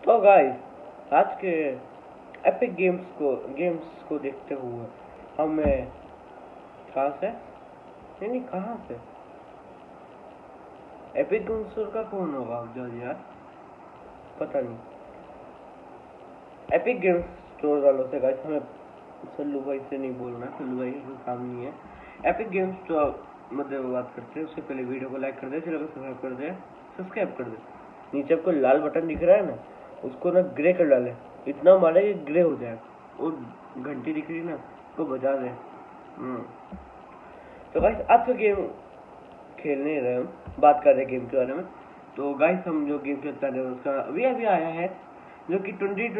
तो गाइस आज के एपिक गेम्स को देखते हुए हमें कहाँ से नहीं कहाँ से एपिक गेम्स का कौन होगा यार, पता नहीं। एपिक गेम्स स्टोर वालों से गाइस हमें सल्लू भाई से नहीं बोलना, सल्लू भाई का काम नहीं है। एपिक गेम्स स्टोर मतलब बात करते हैं, उससे पहले वीडियो को लाइक कर दे, चैनल को सब्सक्राइब कर दे। नीचे आपको लाल बटन दिख रहा है ना, उसको ना ग्रे कर डाले, इतना मारे कि ग्रे हो जाए। और घंटी दिख रही है ना, उसको बजा दे। तो गाइस आज का गेम खेलने रहे हम, बात कर रहे हैं गेम के बारे में। तो गाइस हम जो गेम खेलता है उसका अभी आया है, जो कि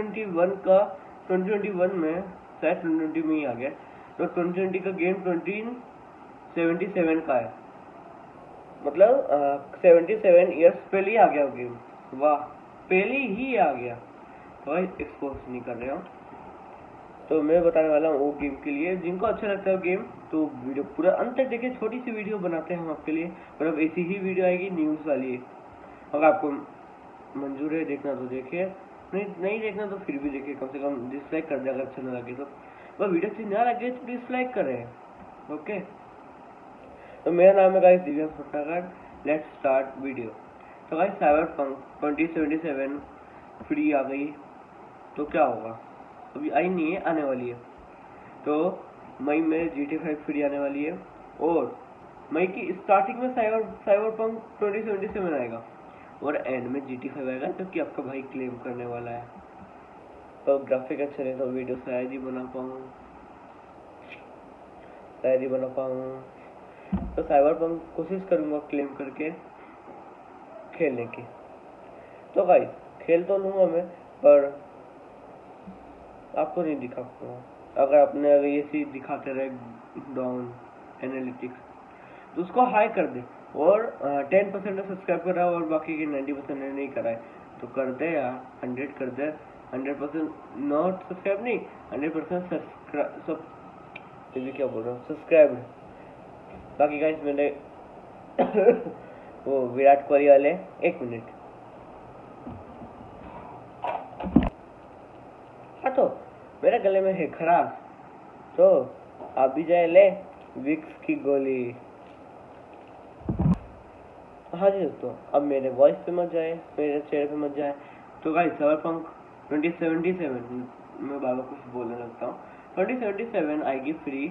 2021 में शायद 2020 में ही आ गया। तो 2020 का गेम 2077 का है, मतलब 77 ईयर्स पहले ही आ गया वो गेम। वाह, पहले ही आ गया। तो एक्सपोज नहीं कर रहे हो, तो मैं बताने वाला हूँ वो गेम के लिए। जिनको अच्छा लगता है गेम तो वीडियो पूरा अंत तक देखिए। छोटी सी वीडियो बनाते हैं हम आपके लिए, पर अब ऐसी ही वीडियो आएगी न्यूज़ वाली। अगर आपको मंजूर है देखना तो देखिए, नहीं देखना तो फिर भी देखिए, कम से कम डिसलाइक कर दे अगर अच्छा ना लगे तो। वह वीडियो अच्छी ना लगे तो डिसलाइक करें, ओके। तो मेरा नाम है guys Divyansh Bhatnagar. Let's start video. तो गाइस साइबरपंक 2077 फ्री आ गई, तो क्या होगा? अभी आई नहीं है, आने वाली है। तो मई में GTA 5 फ्री आने वाली है, और मई की स्टार्टिंग में साइबरपंक 2077 आएगा, और एंड में GTA 5 आएगा, जो कि आपका भाई क्लेम करने वाला है। तो ग्राफिक अच्छे रहे तो वीडियो शायद ही बना पाऊँ। तो साइबरपंक कोशिश करूंगा क्लेम करके खेलने की। तो गाइस खेल तो लूंगा मैं, पर आपको नहीं दिखा पाऊंगा। अगर ये चीज दिखाते रहे डाउन एनालिटिक्स, तो उसको हाई कर दे, और 10% सब्सक्राइब कर रहा है और बाकी के 90% ने नहीं करा है, तो कर दे यार, 100 कर दे। 100% नॉट सब्सक्राइब नहीं, 100% सब क्या बोल रहा हूँ, सब्सक्राइब। बाकी गाइस मैंने वो विराट कोहली वाले, एक मिनट। हाँ, तो मेरे गले में है खराश, तो आप भी जाए ले विक्स की गोली। हाँ जी दोस्तों, अब मेरे वॉइस पे मत जाए, मेरे चेहरे पे मत जाए। तो गाइस साइबरपंक 2077 मैं बाबा कुछ बोलने लगता हूँ। 2077 आएगी फ्री,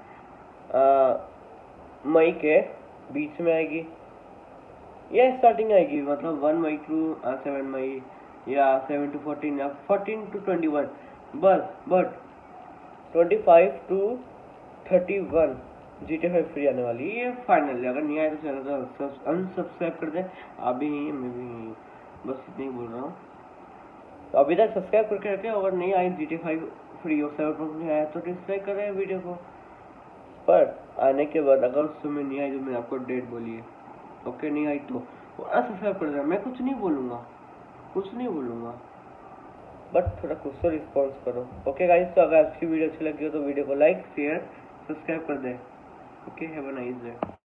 मई के बीच में आएगी, या स्टार्टिंग आएगी, मतलब 1 मई टू 7 मई, या 7 to 14, या 14 to 21, but 25 to 31 GTA 5 free आने वाली है, ये फाइनल है। अगर नहीं आए तो चैनल को अनसब्सक्राइब कर दे। आप भी नहीं, मैं भी नहीं, बस इतना ही बोल रहा हूँ। तो अभी तक सब्सक्राइब करके रखे, अगर नहीं आई GTA 5 फ्री और साइबरपंक नहीं आया तो डिसलाइक कर रहे हैं वीडियो को। पर आने के बाद अगर उस समय नहीं आई तो मैंने आपको डेट बोली है, ओके। नहीं आई तो अनसब्सक्राइब कर देना। मैं कुछ नहीं बोलूँगा, बट थोड़ा कुछ तो रिस्पॉन्स करो, ओके गाइस। तो अगर आपकी वीडियो अच्छी लगी हो तो वीडियो को लाइक शेयर सब्सक्राइब कर दें, okay. Have a nice day.